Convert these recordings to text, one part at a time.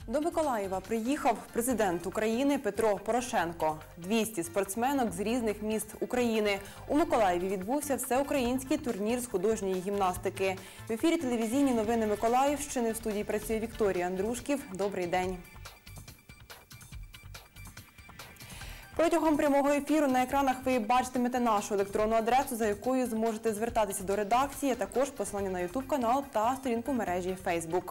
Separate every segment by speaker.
Speaker 1: До Миколаєва приїхав президент України Петро Порошенко. 200 спортсменок з різних міст України. У Миколаєві відбувся всеукраїнський турнір з художньої гімнастики. В ефірі телевізійні новини Миколаївщини. В студії працює Вікторія Андрушків. Добрий день. Протягом прямого ефіру на екранах ви бачитимете нашу електронну адресу, за якою зможете звертатися до редакції, а також посилання на YouTube-канал та сторінку мережі Facebook.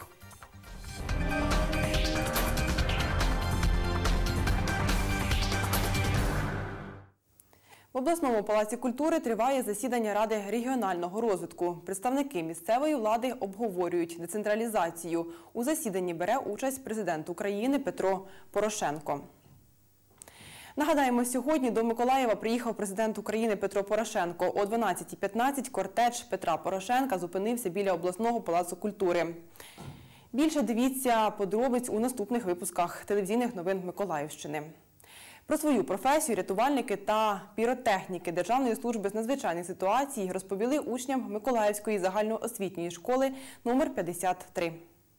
Speaker 1: В обласному палаці культури триває засідання Ради регіонального розвитку. Представники місцевої влади обговорюють децентралізацію. У засіданні бере участь президент України Петро Порошенко. Нагадаємо, сьогодні до Миколаєва приїхав президент України Петро Порошенко. О 12:15 кортеж Петра Порошенка зупинився біля обласного палацу культури. Більше дивіться подробиць у наступних випусках телевізійних новин Миколаївщини. Про свою професію рятувальники та піротехніки Державної служби з надзвичайних ситуацій розповіли учням Миколаївської загальноосвітньої школи номер 53.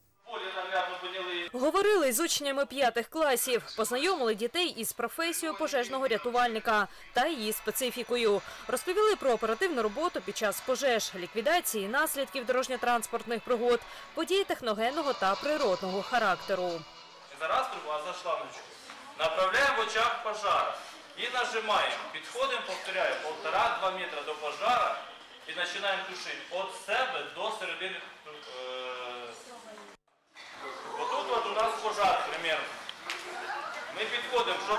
Speaker 2: Говорили з учнями 5 класів, познайомили дітей із професією пожежного рятувальника та її специфікою. Розповіли про оперативну роботу під час пожеж, ліквідації наслідків дорожньо-транспортних пригод, подій техногенного та природного характеру.
Speaker 3: Зараз труба зайшла вночі. Направляємо в очах пожара і нажимаємо. Підходимо, повторяю, 1,5–2 метри до пожара і починаємо тушити від себе до середини. Отут от у нас пожар, примерно. Ми підходимо, щоб...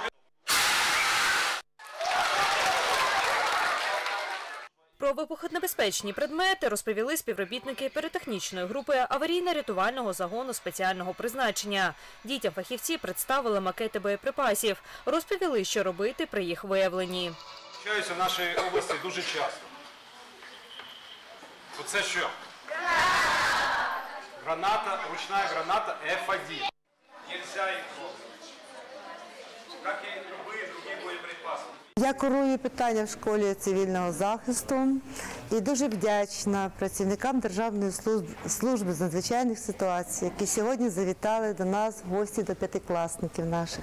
Speaker 2: Про вибухонебезпечні предмети розповіли співробітники піротехнічної групи аварійно-рятувального загону спеціального призначення. Дітям фахівці представили макети боєприпасів, розповіли, що робити при їх виявленні.
Speaker 4: Навчаюся в нашій області дуже часто. Оце що? Граната, ручна граната F1. Нельзя їх трогати. Як і любые другі боєприпаси.
Speaker 5: Я курую питання в школі цивільного захисту і дуже вдячна працівникам Державної служби з надзвичайних ситуацій, які сьогодні завітали до нас в гості до 5-класників наших.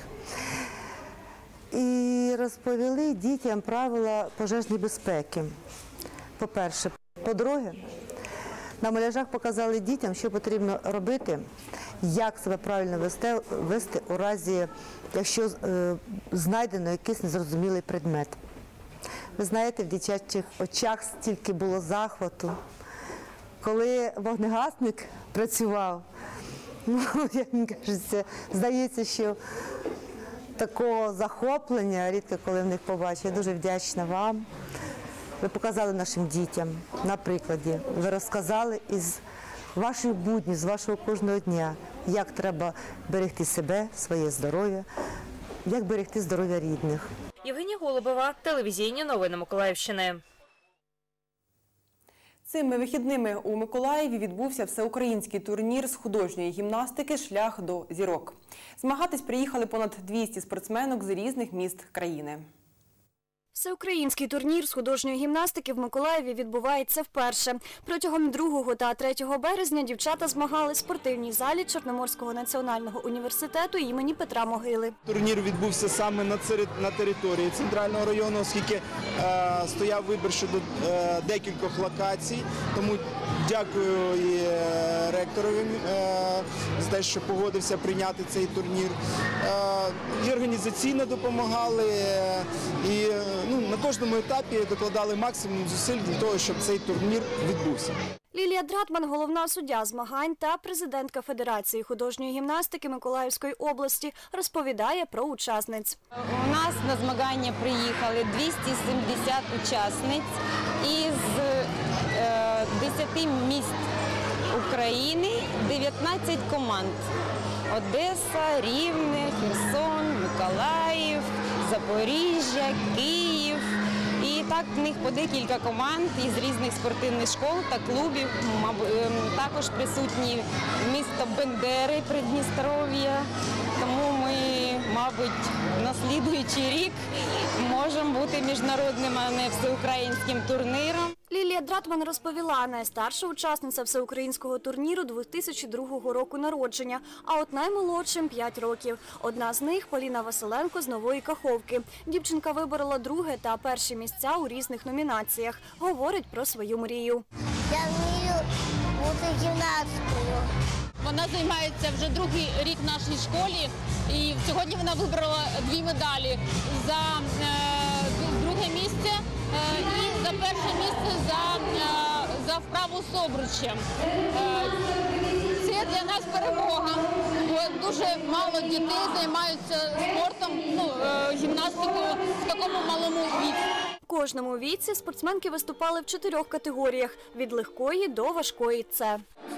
Speaker 5: І розповіли дітям правила пожежної безпеки. По-перше. По-друге, на маляжах показали дітям, що потрібно робити, як себе правильно вести у разі, якщо знайдено якийсь незрозумілий предмет. Ви знаєте, в дитячих очах стільки було захвату. Коли вогнегасник працював, як мені кажеться, здається, що такого захоплення рідко коли в них побачу. Я дуже вдячна вам. Ви показали нашим дітям на прикладі, ви розказали із ваших буднів, з вашого кожного дня, як треба берегти себе, своє здоров'я, як берегти здоров'я рідних.
Speaker 2: Євгенія Голубова, телевізійні новини Миколаївщини.
Speaker 1: Цими вихідними у Миколаєві відбувся всеукраїнський турнір з художньої гімнастики «Шлях до зірок». Змагатись приїхали понад 200 спортсменок з різних міст країни.
Speaker 6: Всеукраїнський турнір з художньої гімнастики в Миколаєві відбувається вперше. Протягом 2 та 3 березня дівчата змагали в спортивній залі Чорноморського національного університету імені Петра Могили.
Speaker 7: Турнір відбувся саме на території центрального району, оскільки стояв вибір щодо декількох локацій. Тому дякую і ректорові за те, що погодився прийняти цей турнір. І організаційно допомагали, і на кожному етапі докладали максимум зусиль для того, щоб цей турнір відбувся.
Speaker 6: Лілія Дратман – головна суддя змагань та президентка Федерації художньої гімнастики Миколаївської області, розповідає про учасниць.
Speaker 8: У нас на змагання приїхали 270 учасниць із 10 міст України, 19 команд. Одеса, Рівне, Херсон, Миколаїв, Запоріжжя, Київ. І так в них по декілька команд із різних спортивних школ та клубів. Також присутні місто Бендери, Придністров'я. Тому ми, мабуть, на слідуючий рік можемо бути міжнародним, а не всеукраїнським турніром.
Speaker 6: Лілія Дратман розповіла, найстарша учасниця всеукраїнського турніру 2002 року народження, а от наймолодшим – 5 років. Одна з них – Поліна Василенко з Нової Каховки. Дівчинка виборола друге та перші місця у різних номінаціях. Говорить про свою мрію.
Speaker 9: Я вмію бути гімнасткою.
Speaker 10: Вона займається вже другий рік в нашій школі, і сьогодні вона вибрала 2 медалі за друге місце і за перше місце за вправу з обручем. Це для нас перемога, бо дуже мало дітей займаються спортом, гімнастикою в такому малому віці.
Speaker 6: В кожному віці спортсменки виступали в 4 категоріях – від легкої до важкої С.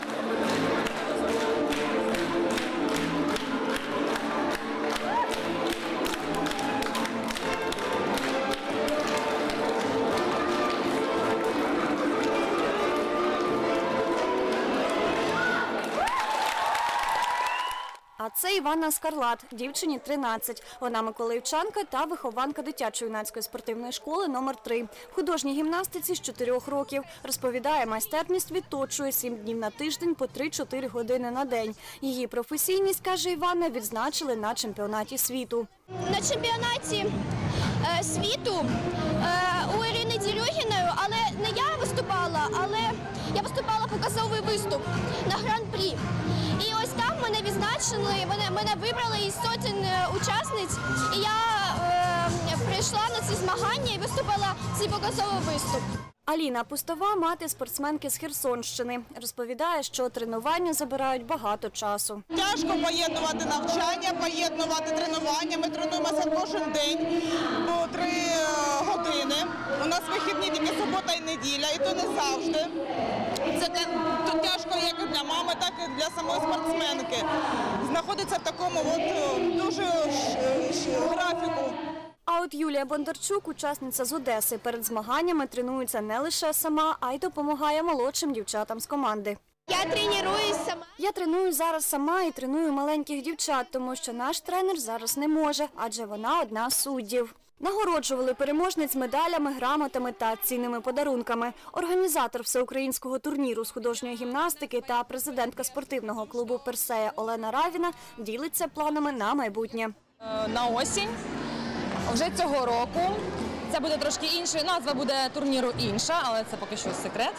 Speaker 6: А це Іванна Скарлат, дівчині 13. Вона миколаївчанка та вихованка дитячо-юнацької спортивної школи номер 3. В художній гімнастиці з 4 років. Розповідає, майстерність відточує 7 днів на тиждень по 3-4 години на день. Її професійність, каже Іванна, відзначили на чемпіонаті світу.
Speaker 9: На чемпіонаті світу у Ірини Дерюгіної, але не я виступала, але я виступала показовий виступ на гран-прі. І ось там мене відзначили, мене вибрали із сотень учасниць, і я прийшла на ці змагання і виступила цей показовий виступ.
Speaker 6: Аліна Пустова – мати спортсменки з Херсонщини. Розповідає, що тренування забирають багато часу.
Speaker 11: Тяжко поєднувати навчання, поєднувати тренування. Ми тренуємося кожен день по 3 години. У нас вихідні тільки субота і неділя, і то не завжди. Це тяжко як для мами, так і для самої спортсменки. Знаходиться в такому дуже графіку.
Speaker 6: А от Юлія Бондарчук, учасниця з Одеси, перед змаганнями тренується не лише сама, а й допомагає молодшим дівчатам з команди.
Speaker 9: Я тренуюсь сама.
Speaker 6: Я треную зараз сама і треную маленьких дівчат, тому що наш тренер зараз не може, адже вона одна з суддів. Нагороджували переможниць медалями, грамотами та цінними подарунками. Організатор всеукраїнського турніру з художньої гімнастики та президентка спортивного клубу «Персея» Олена Равіна ділиться планами на майбутнє.
Speaker 10: На осінь. Вже цього року, це буде трошки інше, назва буде турніру інша, але це поки що секрет.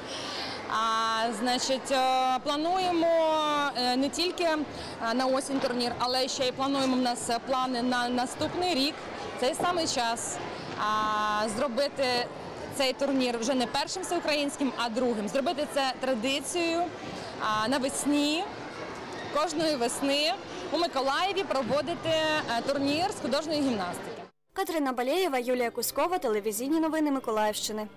Speaker 10: Плануємо не тільки на осінь турнір, але ще й плануємо, в нас плани на наступний рік, цей самий час, зробити цей турнір вже не першим всеукраїнським, а другим. Зробити це традицією навесні, кожної весни у Миколаєві проводити турнір з художньої гімнастики.
Speaker 6: Катерина Балєєва, Юлія Кузькова, телевізійні новини Миколаївщини.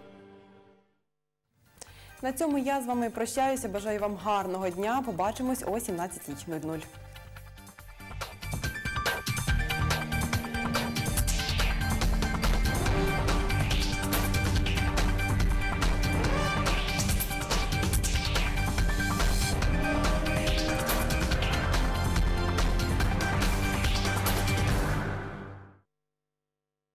Speaker 1: На цьому я з вами прощаюся. Бажаю вам гарного дня. Побачимось о 17:00.